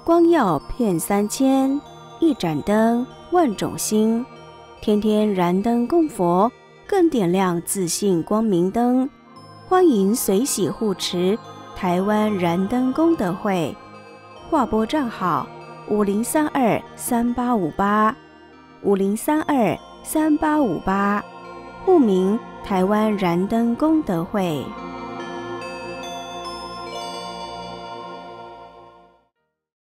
光耀遍3000，一盏灯万种星。天天燃灯供佛，更点亮自信光明灯。欢迎随喜护持台湾燃灯功德会，划拨账号50323858，50323858，户名台湾燃灯功德会。